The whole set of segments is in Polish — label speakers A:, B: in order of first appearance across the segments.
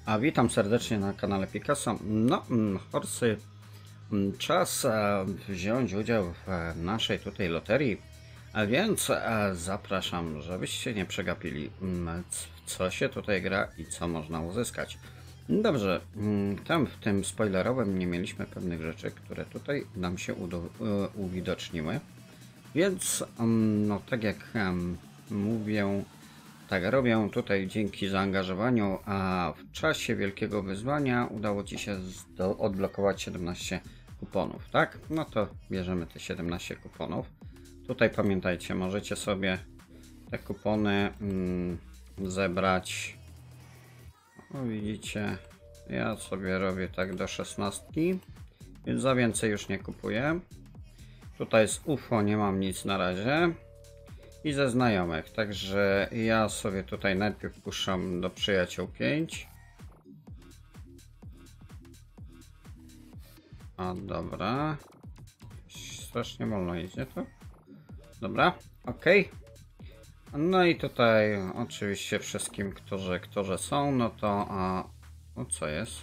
A: A witam serdecznie na kanale Picasso. Horsy, czas wziąć udział w naszej tutaj loterii, a więc zapraszam, żebyście nie przegapili, co się tutaj gra i co można uzyskać. Dobrze, tam w tym spoilerowym nie mieliśmy pewnych rzeczy, które tutaj nam się uwidoczniły, więc no tak jak mówię, tak robię tutaj dzięki zaangażowaniu, a w czasie wielkiego wyzwania udało Ci się odblokować 17 kuponów, tak? No to bierzemy te 17 kuponów. Tutaj pamiętajcie, możecie sobie te kupony zebrać. O, widzicie, ja sobie robię tak do 16, więc za więcej już nie kupuję. Tutaj z UFO nie mam nic na razie. I ze znajomych, także ja sobie tutaj najpierw puszczam do przyjaciół 5. A dobra, strasznie wolno idzie to. Dobra, ok. No i tutaj oczywiście wszystkim, którzy są, no to o co jest?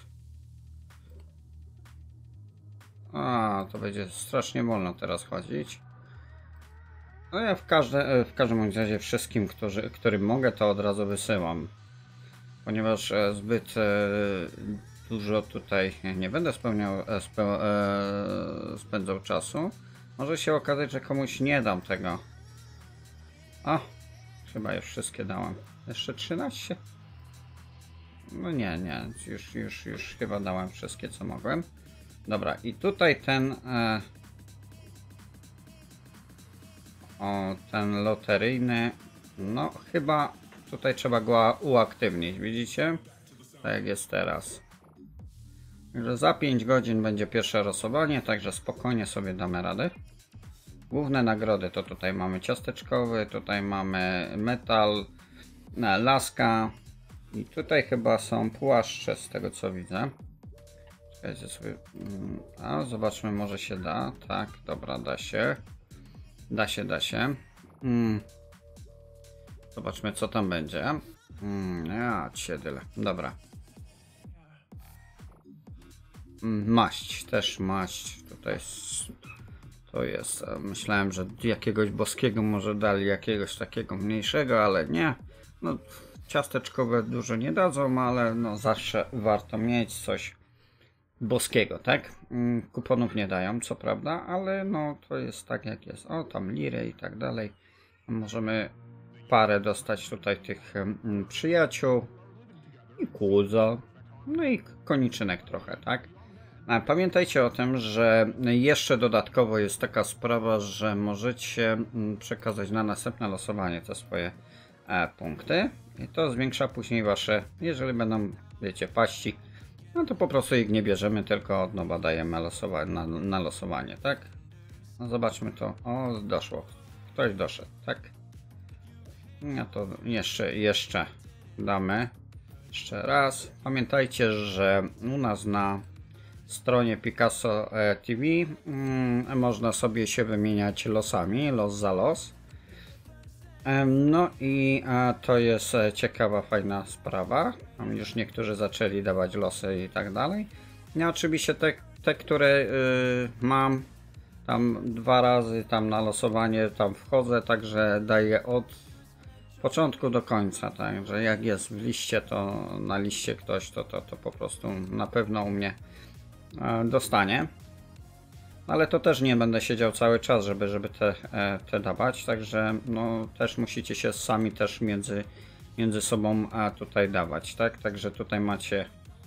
A: To będzie strasznie wolno teraz chodzić. No ja w każdym razie wszystkim, którym mogę, to od razu wysyłam. Ponieważ zbyt dużo tutaj nie będę spędzał czasu. Może się okazać, że komuś nie dam tego. Chyba już wszystkie dałem. Jeszcze 13? No nie, już chyba dałem wszystkie, co mogłem. Dobra, i tutaj ten loteryjny, no chyba tutaj trzeba go uaktywnić, widzicie? Tak jak jest teraz. Także za 5 godzin będzie pierwsze losowanie, także spokojnie sobie damy radę. Główne nagrody to tutaj mamy ciasteczkowy, tutaj mamy metal, laska i tutaj chyba są płaszcze z tego co widzę. Czekajcie sobie, zobaczmy, może się da. Tak, dobra, da się. Da się. Zobaczmy, co tam będzie. Ciedyle. Dobra. Maść, też maść. Tutaj to jest. Myślałem, że jakiegoś boskiego może dali, jakiegoś takiego mniejszego, ale nie. No, ciasteczkowe dużo nie dadzą, ale no zawsze warto mieć coś boskiego, tak? Kuponów nie dają, co prawda, ale no to jest tak jak jest. O, tam liry i tak dalej. Możemy parę dostać tutaj tych przyjaciół i kłódza, no i koniczynek trochę, tak? Pamiętajcie o tym, że jeszcze dodatkowo jest taka sprawa, że możecie przekazać na następne losowanie te swoje punkty i to zwiększa później wasze, jeżeli będą, wiecie, paści, no to po prostu ich nie bierzemy, tylko od nowa dajemy na losowanie, tak? No zobaczmy to. O, doszło. Ktoś doszedł, tak? No to jeszcze damy. Jeszcze raz. Pamiętajcie, że u nas na stronie Picasso TV można sobie się wymieniać losami, los za los. No i to jest ciekawa, fajna sprawa. Tam już niektórzy zaczęli dawać losy i tak dalej. Ja oczywiście te które mam tam 2 razy tam na losowanie tam wchodzę, także daję od początku do końca, także jak jest w liście, to na liście ktoś to po prostu na pewno u mnie dostanie. Ale to też nie będę siedział cały czas, żeby te dawać, także no też musicie się sami też między sobą tutaj dawać, tak? Także tutaj macie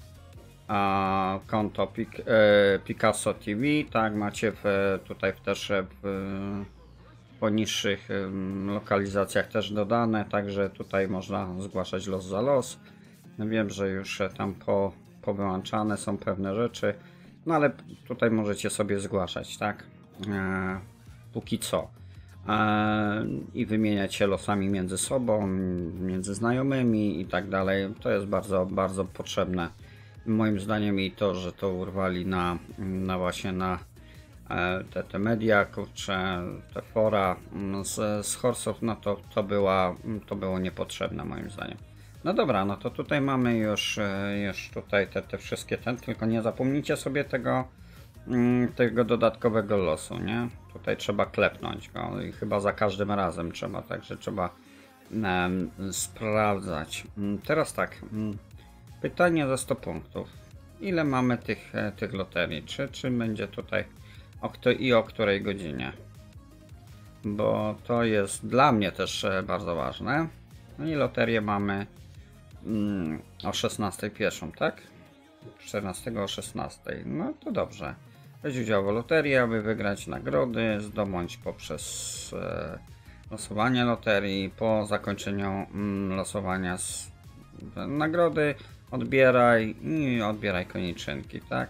A: konto Picasso TV, tak? Macie tutaj też w poniższych lokalizacjach też dodane, także tutaj można zgłaszać los za los. Wiem, że już tam powyłączane są pewne rzeczy. No ale tutaj możecie sobie zgłaszać, tak? Póki co. I wymieniać się losami między sobą, między znajomymi i tak dalej. To jest bardzo, bardzo potrzebne. Moim zdaniem i to, że to urwali właśnie na te media, kurczę, te fora z Horsów, no to było niepotrzebne moim zdaniem. No dobra, no to tutaj mamy już tutaj te wszystkie tylko nie zapomnijcie sobie tego dodatkowego losu, nie? Tutaj trzeba klepnąć go i chyba za każdym razem trzeba, także trzeba sprawdzać. Teraz tak, pytanie za 100 punktów. Ile mamy tych loterii? Czy będzie tutaj o której godzinie? Bo to jest dla mnie też bardzo ważne. No i loterię mamy o 16 pierwszą, tak? 14 o 16. No to dobrze. Weź udział w loterii, aby wygrać nagrody, zdobądź poprzez losowanie loterii. Po zakończeniu losowania nagrody odbieraj koniczynki, tak?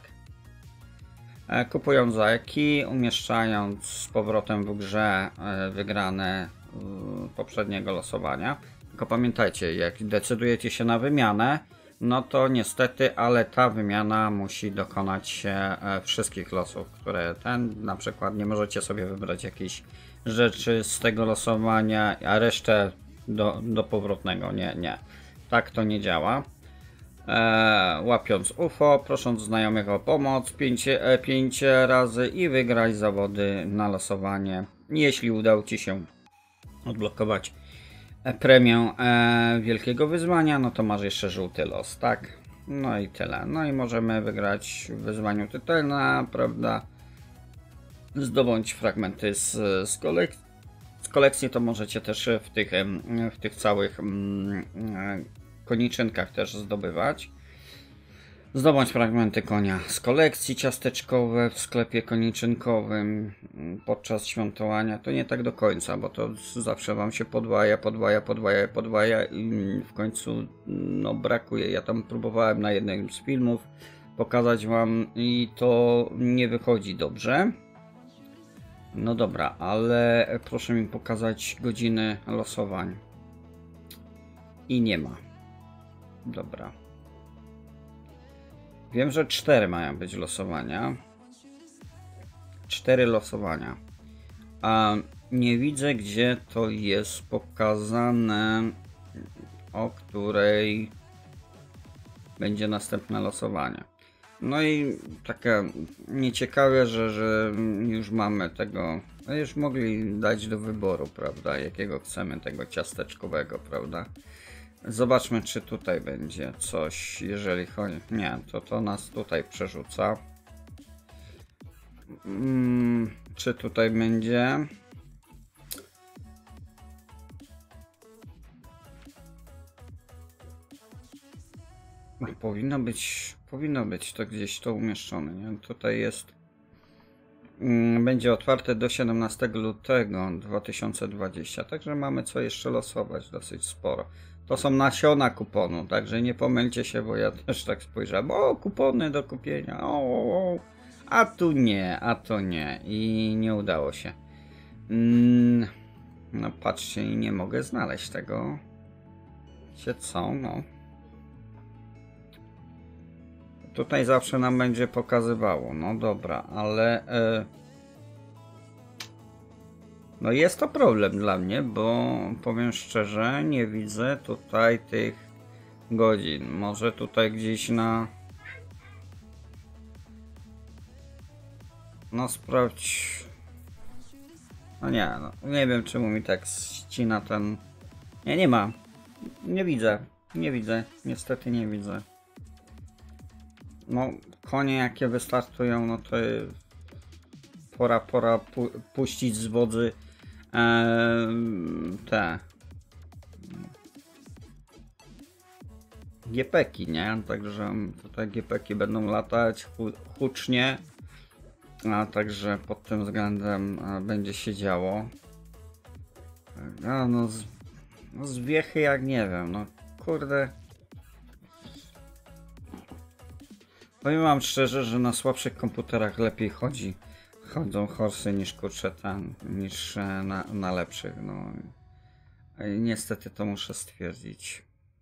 A: Kupując za key, umieszczając z powrotem w grze wygrane poprzedniego losowania. Tylko pamiętajcie, jak decydujecie się na wymianę, no to niestety, ale ta wymiana musi dokonać się wszystkich losów, które na przykład nie możecie sobie wybrać jakiejś rzeczy z tego losowania, a resztę do powrotnego. Nie. Tak to nie działa. Łapiąc UFO, prosząc znajomych o pomoc 5 razy i wygrać zawody na losowanie. Jeśli udało Ci się odblokować premię wielkiego wyzwania, no to masz jeszcze żółty los, tak? No i tyle. No i możemy wygrać w wyzwaniu tytelna, prawda? Zdobądź fragmenty z kolekcji, to możecie też w tych całych koniczynkach też zdobywać. Zdobądź fragmenty konia z kolekcji ciasteczkowe w sklepie koniczynkowym podczas świętowania. To nie tak do końca, bo to zawsze Wam się podwaja i w końcu no brakuje. Ja tam próbowałem na jednym z filmów pokazać Wam i to nie wychodzi dobrze. No dobra, ale proszę mi pokazać godziny losowań. I nie ma. Dobra. Wiem, że 4 mają być losowania. 4 losowania. A nie widzę, gdzie to jest pokazane, o której będzie następne losowanie. No i takie nieciekawe, że już mamy tego. No już mogli dać do wyboru, prawda? Jakiego chcemy tego ciasteczkowego, prawda? Zobaczmy, czy tutaj będzie coś, jeżeli chodzi... Nie, to nas tutaj przerzuca. Czy tutaj będzie... Powinno być to gdzieś to umieszczone, nie? Tutaj jest... Będzie otwarte do 17 lutego 2020, także mamy co jeszcze losować dosyć sporo. To są nasiona kuponu, także nie pomylcie się, bo ja też tak spojrzałem. O, kupony do kupienia, a tu nie, a to nie i nie udało się. No patrzcie, i nie mogę znaleźć tego. Co, no. Tutaj zawsze nam będzie pokazywało, no dobra, ale no jest to problem dla mnie, bo powiem szczerze, nie widzę tutaj tych godzin. Może tutaj gdzieś no sprawdź. No nie wiem czemu mi tak ścina ten... Nie ma. Nie widzę, niestety nie widzę. No, konie jakie wystartują, no to pora puścić z wodzy te GP-ki, nie? Także tutaj GP-ki będą latać hucznie, a także pod tym względem będzie się działo. No zwiechy jak nie wiem, no kurde. Powiem wam szczerze, że na słabszych komputerach lepiej chodzą horsy niż kurczę niż na lepszych. No. Niestety to muszę stwierdzić.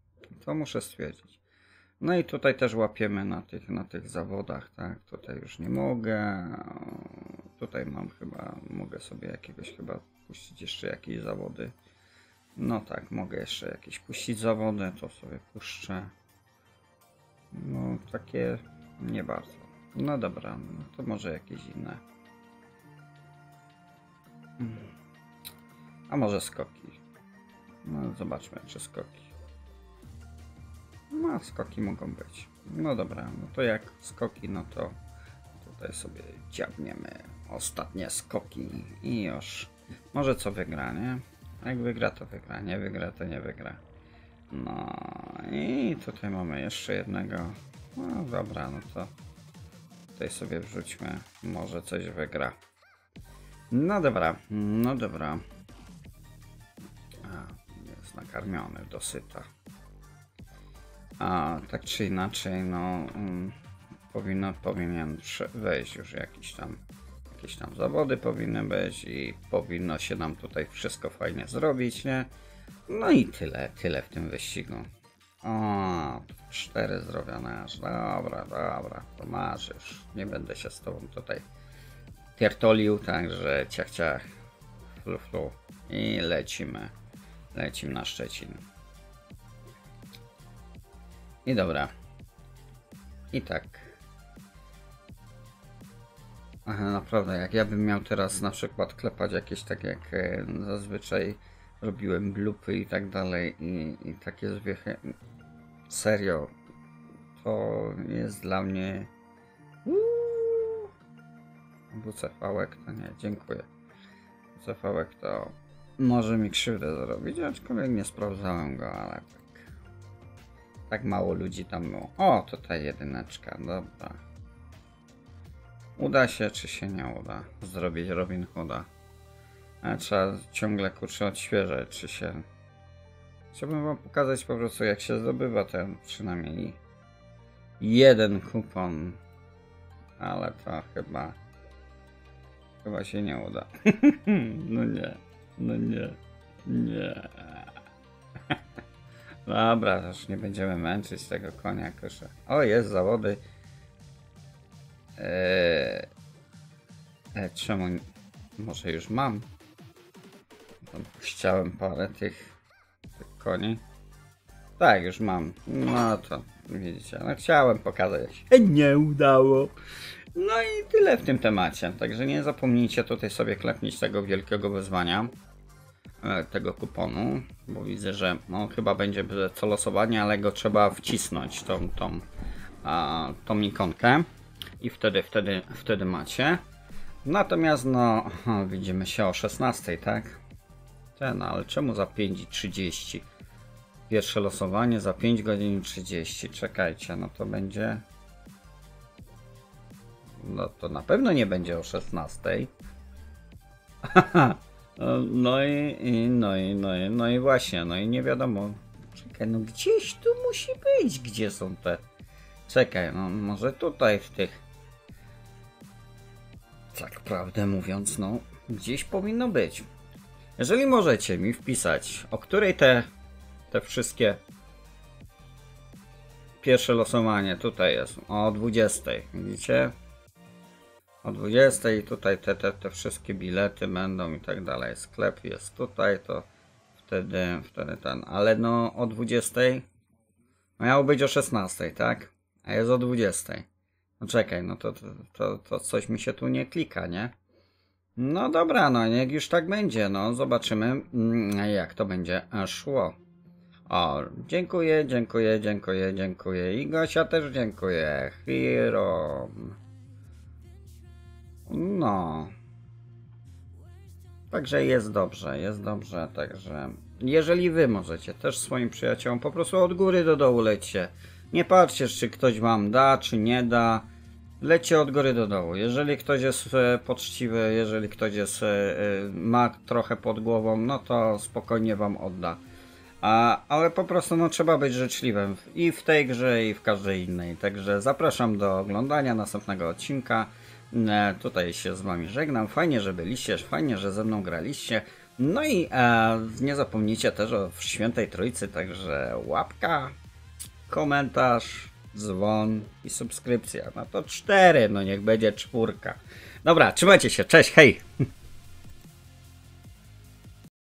A: No i tutaj też łapiemy na tych zawodach, tak? Tutaj już nie mogę. Tutaj mam mogę sobie jakiegoś puścić jeszcze jakieś zawody. No tak, mogę jeszcze jakieś puścić zawody, to sobie puszczę. No takie nie bardzo. No dobra, no to może jakieś inne. A może skoki. No zobaczmy, czy skoki. No skoki mogą być. No dobra, no to jak skoki, no to tutaj sobie dziabniemy ostatnie skoki i już. Może co wygra, nie? Jak wygra, to wygra. Nie wygra, to nie wygra. No i tutaj mamy jeszcze jednego. No dobra, no to tutaj sobie wrzućmy. Może coś wygra. No dobra, no dobra. A, jest nakarmiony dosyta. A tak czy inaczej, no powinien wejść już jakieś tam zawody powinny być i powinno się nam tutaj wszystko fajnie zrobić, nie? No i tyle w tym wyścigu. O, 4 zrobione aż. Dobra, to masz już. Nie będę się z tobą tutaj piertolił, także ciach, flu. I lecimy na Szczecin. I dobra. I tak. Aha, naprawdę, jak ja bym miał teraz na przykład klepać jakieś tak jak zazwyczaj robiłem blupy i tak dalej i takie zwiechy. Serio. To jest dla mnie... WC-fałek to nie, dziękuję. WC-fałek to może mi krzywdę zrobić, aczkolwiek nie sprawdzałem go, ale tak mało ludzi tam było. O, to ta jedyneczka, dobra. Uda się, czy się nie uda zrobić Robin Hooda? Ale trzeba ciągle kurczę odświeżać, czy się... Chciałbym wam pokazać po prostu, jak się zdobywa ten przynajmniej jeden kupon. Ale to chyba się nie uda. No nie. Dobra, już nie będziemy męczyć tego konia, proszę. O, jest zawody. Czemu? Może już mam? Chciałem parę tych koni. Tak, już mam. No to widzicie, no chciałem pokazać. Nie udało. No i tyle w tym temacie. Także nie zapomnijcie tutaj sobie klepnić tego wielkiego wyzwania. Tego kuponu. Bo widzę, że no, chyba będzie co losowanie, ale go trzeba wcisnąć tą ikonkę. I wtedy macie. Natomiast no widzimy się o 16, tak? No ale czemu za 5:30? Pierwsze losowanie za 5 godzin 30. Czekajcie, no to będzie... No to na pewno nie będzie o 16. No i właśnie, no i nie wiadomo. Czekaj, no gdzieś tu musi być, gdzie są te... Czekaj, no może tutaj w tych... Tak prawdę mówiąc, no gdzieś powinno być. Jeżeli możecie mi wpisać, o której te wszystkie pierwsze losowanie tutaj jest, o 20, widzicie? O 20 i tutaj te wszystkie bilety będą i tak dalej. Sklep jest tutaj, to wtedy ten, ale no o 20 miało być o 16, tak? A jest o 20. No czekaj, no to coś mi się tu nie klika, nie? No dobra, no niech już tak będzie, no zobaczymy jak to będzie szło. O, dziękuję i Gosia też dziękuję. Hero. No. Także jest dobrze, także jeżeli wy możecie też swoim przyjaciołom po prostu od góry do dołu lećcie. Nie patrzcie, czy ktoś wam da, czy nie da. Lećcie od góry do dołu. Jeżeli ktoś jest poczciwy, jeżeli ktoś ma trochę pod głową, no to spokojnie wam odda. Ale po prostu no, trzeba być życzliwym i w tej grze, i w każdej innej. Także zapraszam do oglądania następnego odcinka. Tutaj się z wami żegnam. Fajnie, że byliście, fajnie, że ze mną graliście. No i nie zapomnijcie też o Świętej Trójcy, także łapka, komentarz, dzwon i subskrypcja. No to 4, no niech będzie 4. Dobra, trzymajcie się, cześć, hej!